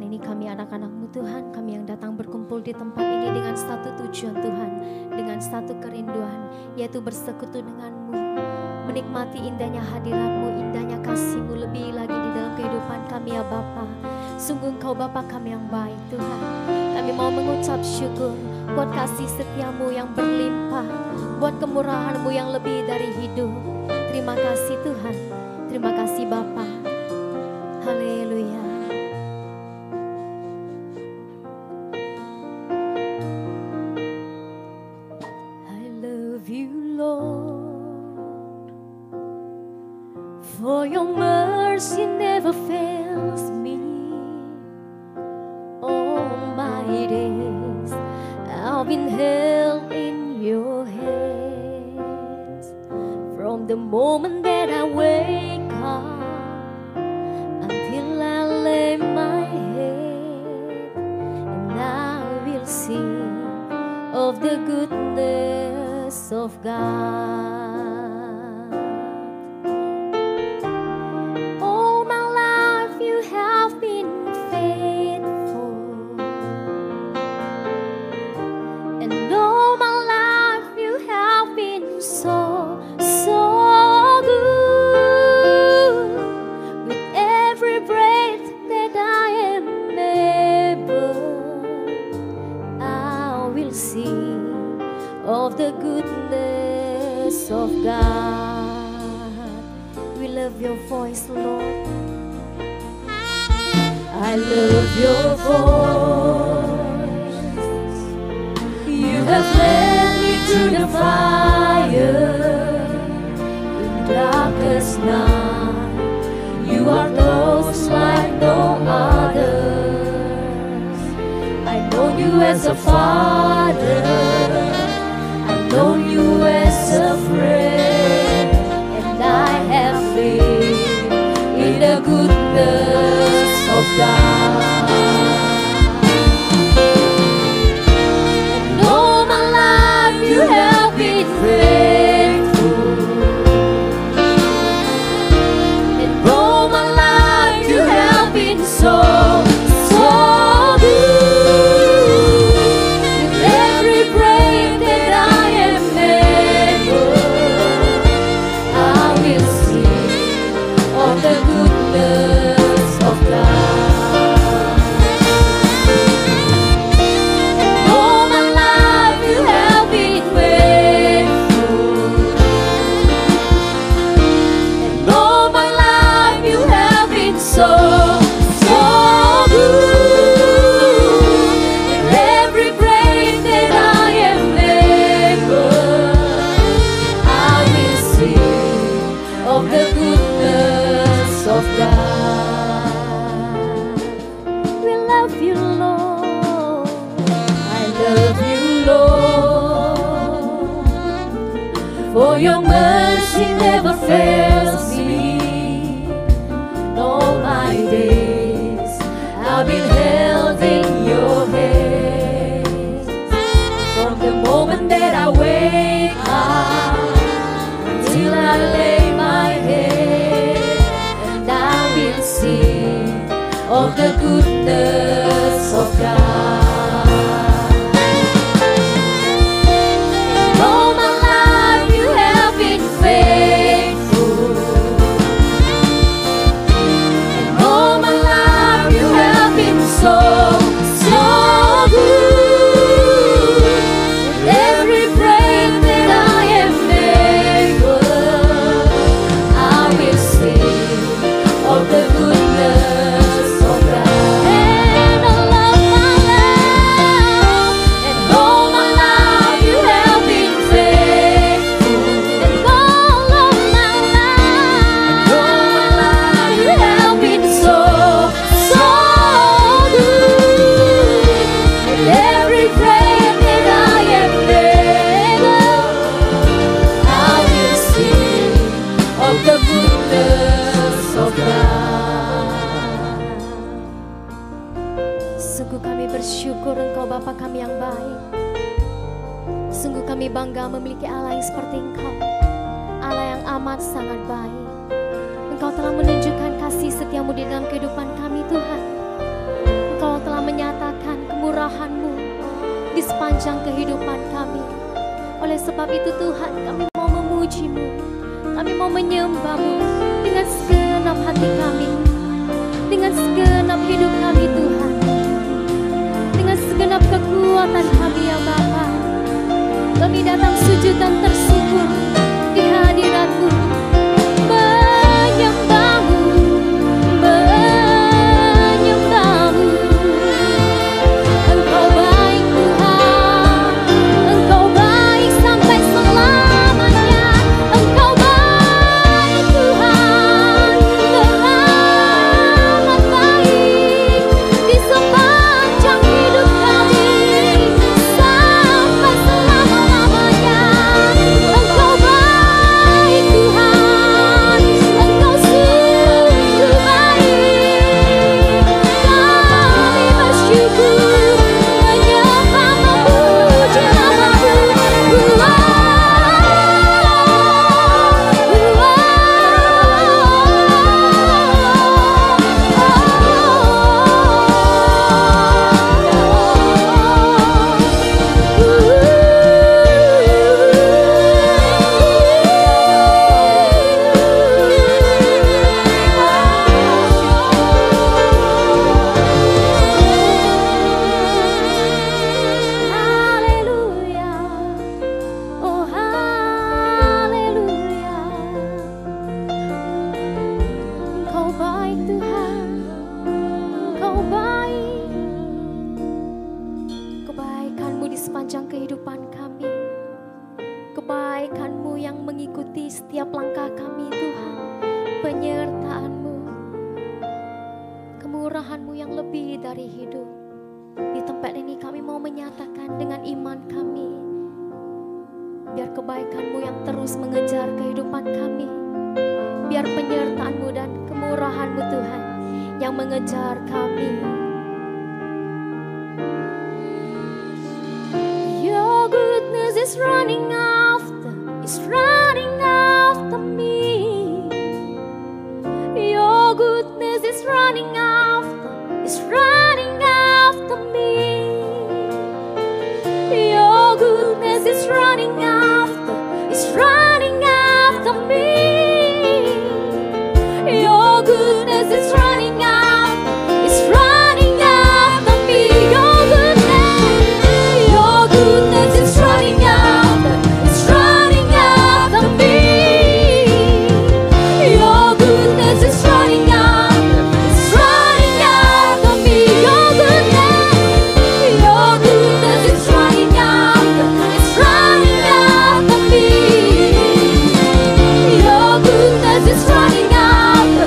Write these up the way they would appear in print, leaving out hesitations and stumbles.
ini kami anak-anak-Mu Tuhan, kami yang datang berkumpul di tempat ini dengan satu tujuan Tuhan, dengan satu kerinduan, yaitu bersekutu dengan-Mu, menikmati indahnya hadirat-Mu, indahnya kasih-Mu lebih lagi di dalam kehidupan kami ya Bapa. Sungguh Engkau Bapa kami yang baik Tuhan. Kami mau mengucap syukur buat kasih setia-Mu yang berlimpah, buat kemurahan-Mu yang lebih dari hidup. Terima kasih Tuhan, terima kasih Bapa. Haleluya. I love you Lord, for your mercy never fails me. All my days I've been held in your hands. From the moment that I wake up until I lay my head, and I will sing of the goodness of God. All my life you have been faithful, and all my life you have been so good. With every breath that I am able, I will sing of the goodness of God. We love your voice, Lord. I love your voice. You have led me through the fire in darkest night. You are close like no others. I know you as a father, I know you as a friend, and I have faith in the goodness of God. And all my life you have been faithful, and all my life you have been so good. With every breath that I am able, I will sing of the goodness of God. And all my life you have been faithful, and all my life you have been so good. With every breath that I am able, I will sing of the goodness of God. We love you, Lord. I love you, Lord, for your mercy never fails me. All my days I've been held in your hands. From the moment that I wake up until I lay my head, and I will sing of the goodness of God. And all my life you have been faithful, and all my life you have been so good. With every breath that I am able, I will sing of the goodness of God. And all of my life, and all my life you have been faithful, and all of my life, you have been so good. With every breath that I am able, I will sing of the goodness of God. Sungguh kami bersyukur Engkau Bapa kami yang baik. Sungguh kami bangga memiliki Allah yang seperti Engkau, Allah yang amat sangat baik. Engkau telah menunjukkan kasih setiamu di dalam kehidupan kami Tuhan. Engkau sepanjang kehidupan kami. Oleh sebab itu Tuhan, kami mau memuji-Mu, kami mau menyembah-Mu dengan segenap hati kami, dengan segenap hidup kami Tuhan, dengan segenap kekuatan kami ya Bapa. Kami datang sujud dan tersyukur di hadirat-Mu, menyembah-Mu, menyembah-Mu. Engkau baik Tuhan, Engkau baik sampai selamanya. Engkau baik Tuhan, teramat baik di sepanjang hidup kami sampai selama-lamanya. Engkau baik Tuhan, Engkau sungguh baik. Kami bersyukur, menyembah, memuji nama-Mu. Haleluya, oh haleluya. Engkau baik Tuhan, Engkau baik. Kebaikan-Mu di sepanjang kehidupan kami, kebaikan-Mu yang mengikuti setiap langkah kami Tuhan, penyertaan-Mu, kemurahan-Mu yang lebih dari hidup. Di tempat ini kami mau menyatakan dengan iman kami, biar kebaikan-Mu yang terus mengejar kehidupan kami, biar penyertaan-Mu dan kemurahan-Mu Tuhan yang mengejar kami. Your goodness is running after me. Your goodness is running after me. Your goodness is running after me. Your goodness is running after me. Your goodness is running after me. Your goodness is running after me. Your goodness is running after me. Your goodness is running after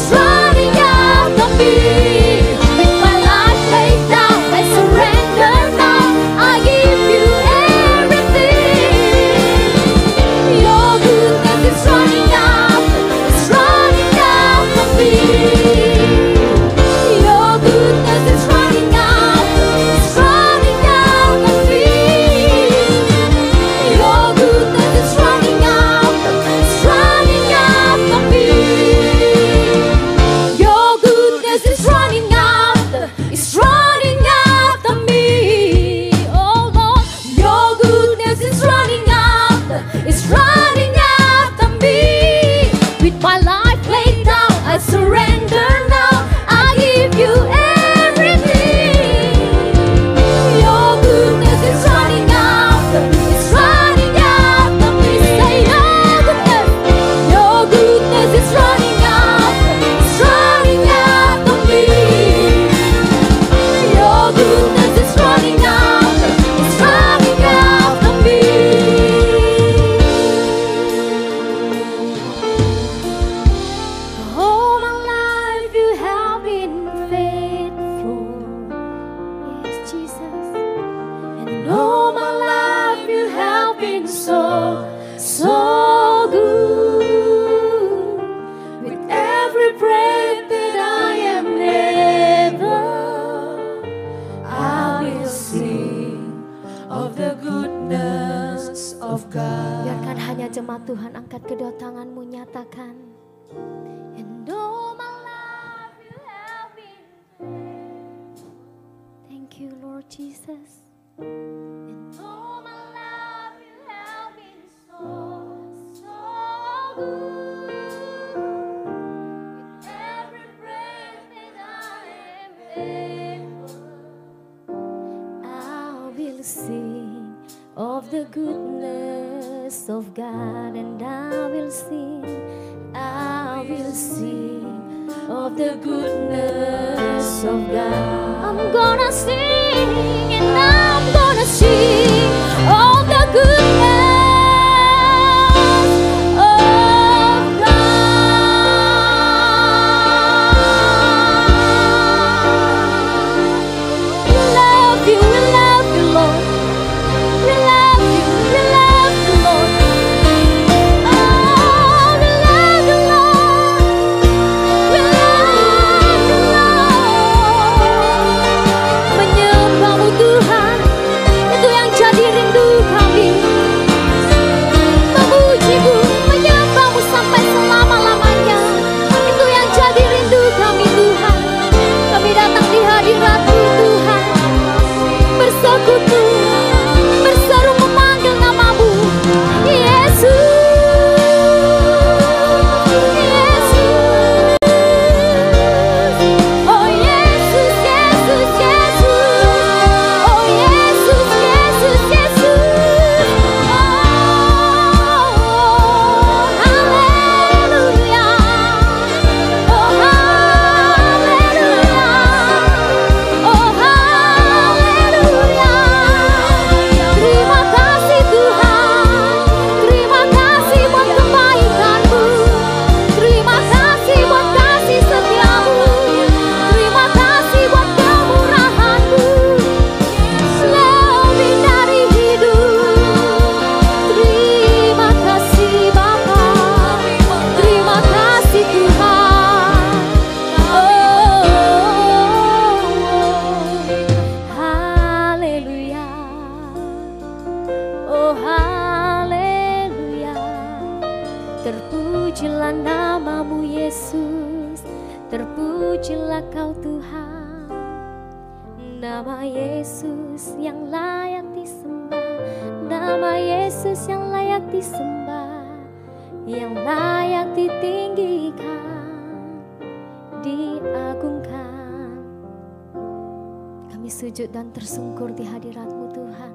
me. With my life laid down, I surrender now. I give you everything. Your goodness is running after me. Your goodness is running after me. Your goodness is running after me. Your goodness is running after me. Oh Lord, your goodness is running after me. With my life laid down, I surrender now. I give you everything. Your goodness is running after me. Say your goodness is running after me. Your goodness is running after me. All my life you have been faithful, yes Jesus. And all my life you have been so good. With every breath that I am able, I will sing of the goodness of God. Biarkan hanya jemaat Tuhan angkat kedua tanganmu, nyatakan. And all my life you have been faithful. Thank you Lord Jesus. And I will sing of the goodness of God, and I will sing of the goodness of God. I'm gonna sing and I'm gonna sing of the goodness of God. We love you, Lord. We love you, Lord. Oh, we love you, Lord. We love you, Lord. Menyembahmu Tuhan, itu yang jadi rindu kami. Memujimu, menyembahmu sampai selama-lamanya, itu yang jadi rindu kami Tuhan. Kami datang di hadirat-Mu Tuhan, bersekutu, berseru memanggil nama-Mu, Yesus. Oh Yesus, Yesus, Yesus. Oh Yesus, Yesus, Yesus. Oh haleluya. Oh haleluya. Oh haleluya. Terima kasih Tuhan. Terima kasih buat kebaikan-Mu. Terima kasih buat kasih setia-Mu. Terima kasih buat kemurahan-Mu. Lebih dari hidup. Terima kasih Bapa. Terima kasih Tuhan. Haleluya. Oh haleluya. Terpujilah nama-Mu Yesus. Terpujilah Kau Tuhan. Nama Yesus yang layak disembah. Nama Yesus yang layak disembah. Yang layak ditinggikan, diagungkan. Kami sujud dan tersungkur di hadirat-Mu Tuhan.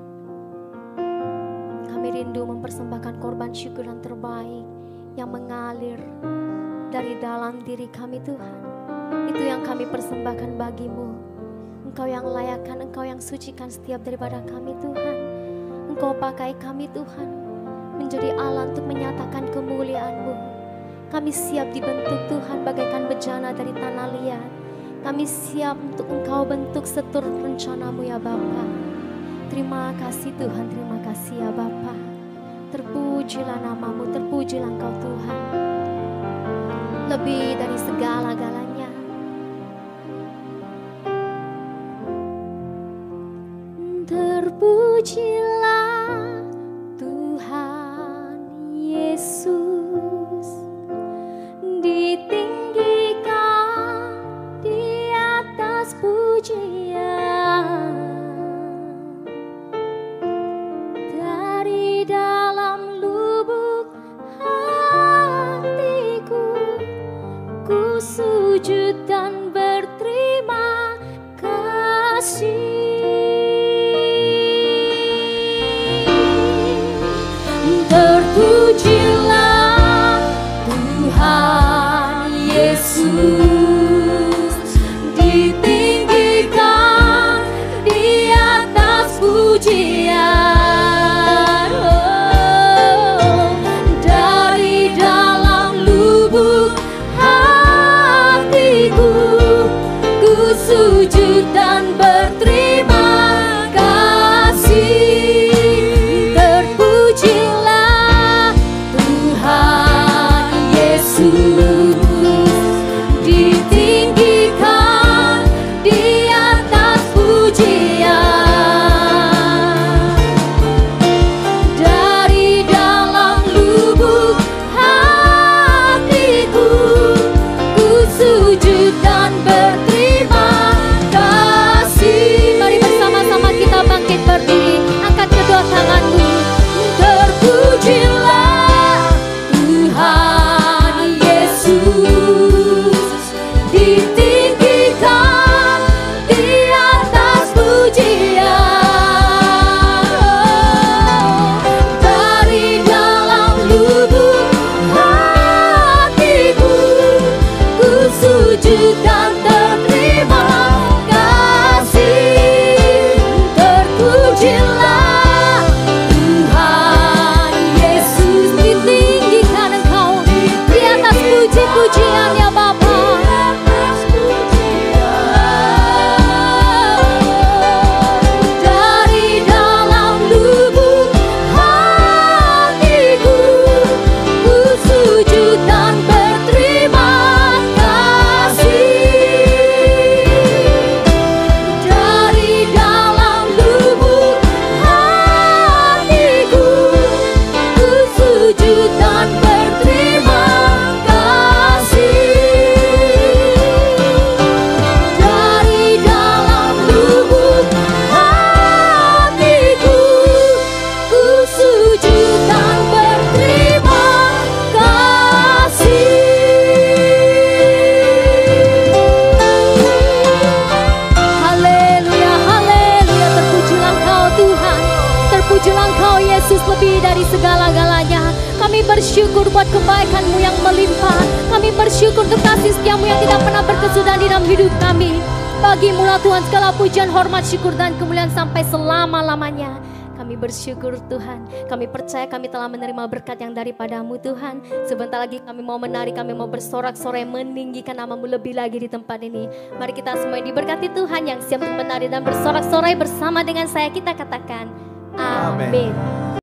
Kami rindu mempersembahkan korban syukur yang terbaik yang mengalir dari dalam diri kami Tuhan. Itu yang kami persembahkan bagi-Mu. Engkau yang layakkan, Engkau yang sucikan setiap daripada kami Tuhan. Engkau pakai kami Tuhan menjadi alat untuk menyatakan kemuliaan-Mu. Kami siap dibentuk Tuhan bagaikan bejana dari tanah liat. Kami siap untuk Engkau bentuk seturut rencana-Mu ya Bapa. Terima kasih Tuhan, terima kasih ya Bapa. Terpujilah nama-Mu, terpujilah Engkau Tuhan. Lebih dari segala-galanya. Terpujilah Tuhan Yesus, ditinggikan di atas pujian. Dari dalam lubuk hatiku, ku sujud dan berterima kasih. Terpujilah Tuhan Yesus, ditinggikan di atas pujian. Dari dalam lubuk hatiku, ku sujud dan berterima bersyukur buat kebaikan-Mu yang melimpah. Kami bersyukur untuk kasih setia-Mu yang tidak pernah berkesudahan di dalam hidup kami. Bagi-Mu Tuhan segala pujian, hormat, syukur dan kemuliaan sampai selama-lamanya. Kami bersyukur Tuhan, kami percaya kami telah menerima berkat yang daripada-Mu Tuhan. Sebentar lagi kami mau menari, kami mau bersorak-sorai meninggikan nama-Mu lebih lagi di tempat ini. Mari kita semua yang diberkati Tuhan, yang siap untuk menari dan bersorak-sorai bersama dengan saya, kita katakan amin.